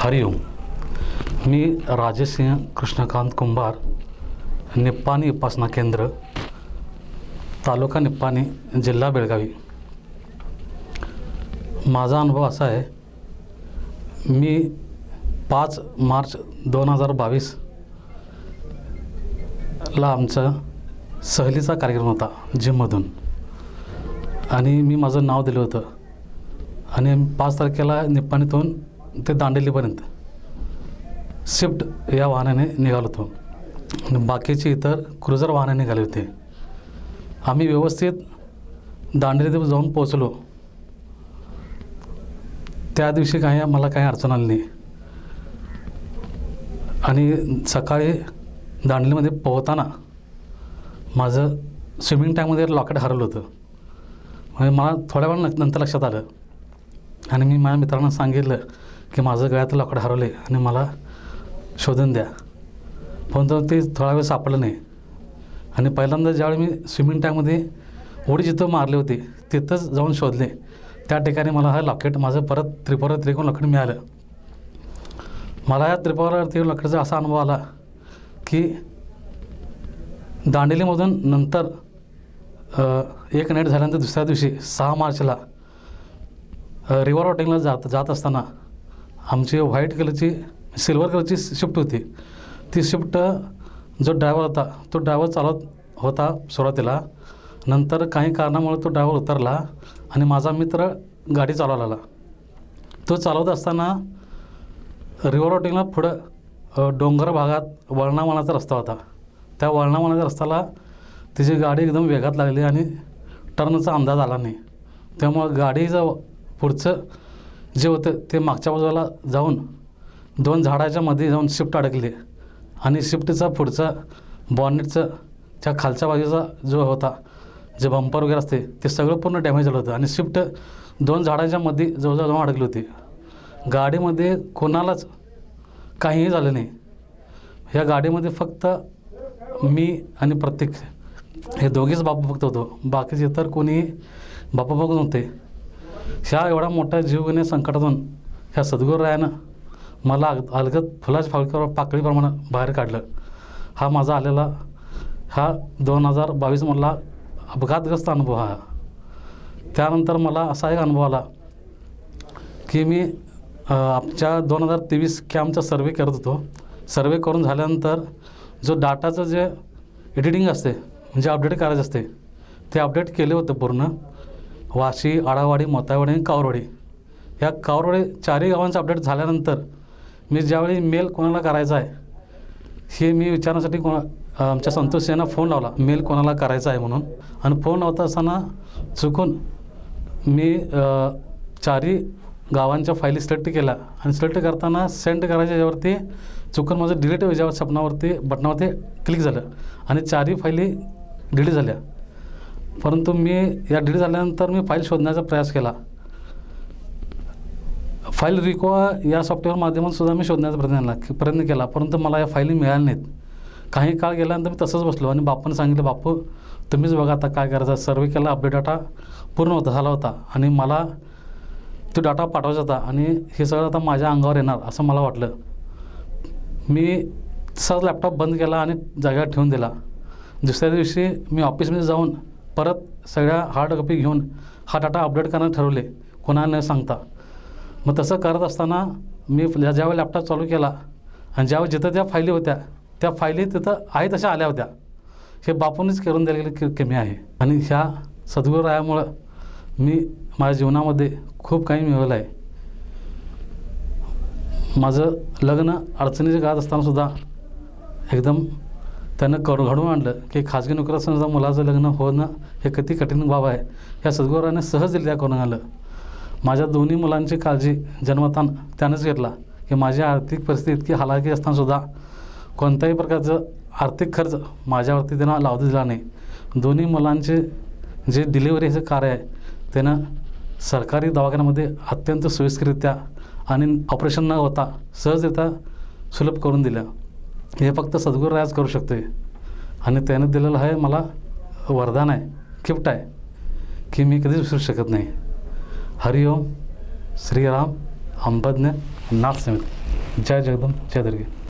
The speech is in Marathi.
हरिओम. मी राजेसिंह कृष्णकांत कुंभार, निप्पाणी उपासना केंद्र, तालुका निप्पाणी, जिल्हा बेळगावी. माझा अनुभव असा आहे, मी 5 मार्च 2022 ला आमचा सहलीचा कार्यक्रम होता जिममधून, आणि मी माझं नाव दिलं होतं आणि 5 तारखेला निप्पाणीतून ते दांडेलीपर्यंत स्विफ्ट या वाहनाने निघालो होतो आणि बाकीचे इतर क्रुझर वाहने निघाले होते. आम्ही व्यवस्थित दांडेलीत जाऊन पोचलो. त्या दिवशी मला काही अडचण आली नाही. आणि सकाळी दांडेलीमध्ये पोहताना माझं स्विमिंग टँकमध्ये लॉकेट हरवलं होतं. म्हणजे मला थोड्या वेळ नंतर लक्षात आलं आणि मी माझ्या मित्रांना सांगितलं की माझं गळ्यात लॉकेट हरवले आणि मला शोधून द्या. परंतु ते थोडा वेळ सापडलं नाही. आणि पहिल्यांदा ज्यावेळी मी स्विमिंग टँकमध्ये उडी जिथं मारली होती तिथंच जाऊन शोधले, त्या ठिकाणी मला हा लॉकेट माझं परत त्रिकोण लॉकेट मिळालं. मला या त्रिकोण लॉकेटचा असा अनुभव आला की दांडेलीमधून नंतर एक नाईट झाल्यानंतर दुसऱ्या दिवशी 6 मार्चला रिव्हर राफ्टिंगला जात असताना आमची व्हाईट कलरची सिल्वर कलरची स्विफ्ट होती. ती स्विफ्ट जो ड्रायव्हर होता तो ड्रायव्हर चालवत होता सुरुवातीला. नंतर काही कारणामुळे तो ड्रायव्हर उतरला आणि माझा मित्र गाडी चालवायला लागला. तो चालवत असताना रिव्हर राफ्टिंगला पुढं डोंगर भागात वळणावळणाचा रस्ता होता. त्या वळणावळणाच्या रस्त्याला तिची गाडी एकदम वेगात लागली आणि टर्नचा अंदाज आला नाही. त्यामुळं गाडीचं पुढचं जे होतं ते मागच्या बाजूला जाऊन 2 झाडाच्या मध्ये जाऊन शिफ्ट अडकली आणि शिफ्टचा पुढचा बॉनेटचं त्या खालच्या बाजूचा जो होता, जे बंपर वगैरे असते, ते सगळं पूर्ण डॅमेज झालं होतं आणि शिफ्ट 2 झाडाच्या मध्ये जवळजवळ जाऊन अडकली होती. गाडीमध्ये कोणालाच काहीही झालं नाही. ह्या गाडीमध्ये फक्त मी आणि प्रत्येक हे दोघेच बापू फक्त होतो. बाकीचे इतर कोणी बापू बघून होते. ह्या एवढा मोठ्या जीवघेण्या संकटातून ह्या सद्गुरुरायानं मला अलगद फुलाच्या पाकळीप्रमाणे बाहेर काढलं. हा माझा आलेला 2022 मधला अपघातग्रस्त अनुभव हा. त्यानंतर मला असा एक अनुभव आला की मी आमच्या 2023 कॅम्पचा सर्वे करत होतो. सर्वे करून झाल्यानंतर जो डाटाचं जे एडिटिंग असते, म्हणजे अपडेट करायचं असते, ते अपडेट केले होतं पूर्ण. वाशी, आडावाडी, मोतावाडी आणि कावरवाडी, ह्या कावरवाडी 4ही गावांचं अपडेट झाल्यानंतर मी ज्यावेळी मेल कोणाला करायचा आहे हे मी विचारण्यासाठी आमच्या संतोष यांना फोन लावला, मेल कोणाला करायचा आहे म्हणून. आणि फोन लावता असताना चुकून मी 4ही गावांच्या फाईली सिलेक्ट केल्या आणि सिलेक्ट करताना सेंड करायच्या याच्यावरती चुकून माझं डिलीट याच्यावर छपनावरती बटनावरती क्लिक झालं आणि 4ही फाईली डिलीट झाल्या. परंतु मी या डिलीट झाल्यानंतर मी फाईल शोधण्याचा प्रयास केला. फाईल रिकॉ या सॉफ्टवेअर माध्यमातून सुद्धा मी शोधण्याचा प्रयत्न केला, परंतु मला या फाईली मिळाल्या नाहीत. काही काळ गेल्यानंतर मी तसंच बसलो आणि बापूने सांगितलं, बापू तुम्हीच बघा आता काय करायचं. सर्वे केला, अपडेट डाटा पूर्ण झाला होता आणि मला तो डाटा पाठवायचा होता आणि हे सगळं आता माझ्या अंगावर येणार असं मला वाटलं. मी तसाच लॅपटॉप बंद केला आणि जागेवर ठेवून दिला. दुसऱ्या दिवशी मी ऑफिसमध्ये जाऊन परत सगळ्या हार्ड कॉपी घेऊन हा डाटा अपडेट करायला ठरवले, कोणाला न सांगता. मग तसं करत असताना मी ज्यावेळी लॅपटॉप चालू केला आणि ज्यावेळी जिथं त्या फायली होत्या त्या फायली तिथं आहे तशा आल्या होत्या. हे बापूंनीच करून दिलेली कमी आहे. आणि ह्या सद्गुरुरायामुळं मी माझ्या जीवनामध्ये खूप काही मिळवलं आहे. माझं लग्न अडचणीच्या काळात असतानासुद्धा एकदम त्यानं घडवून आणलं की खाजगी नोकरी असताना मुलाचं लग्न होणं हे किती कठीण बाब आहे, ह्या सद्गुरुरायाने सहजरित्या करून आलं. माझ्या दोन्ही मुलांची काळजी जन्मताना त्यानंच घेतला की माझी आर्थिक परिस्थिती इतकी हालाकी असतानासुद्धा कोणत्याही प्रकारचं आर्थिक खर्च माझ्यावरती त्यांना लावू दिला नाही. दोन्ही मुलांचे जे डिलिव्हरीचं कार्य आहे त्यानं सरकारी दवाखान्यामध्ये अत्यंत सोयीस्कररित्या आणि ऑपरेशन न होता सहजरित्या सुलभ करून दिलं. हे फक्त सद्गुरुरायाच करू शकते आणि त्याने दिलेलं आहे मला वरदान आहे, गिफ्ट आहे की मी कधीच विसरू शकत नाही. हरिओम. श्रीराम अंबज्ञ नाथ समिती. जय जगदंब जय दुर्गे.